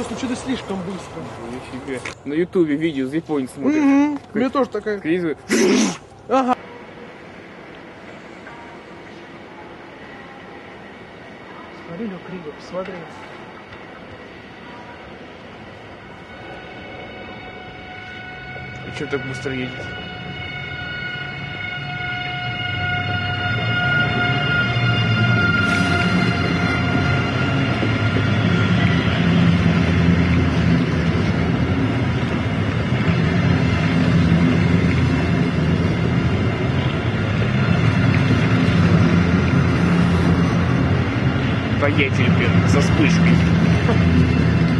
Ну что-то слишком быстро. Нифига. На ютубе видео с японцем смотришь. Мне тоже такая. Кризис. Ага. Смотри, Лёг, криво, посмотри. И что так быстро едет? Поедем, блин, со вспышкой.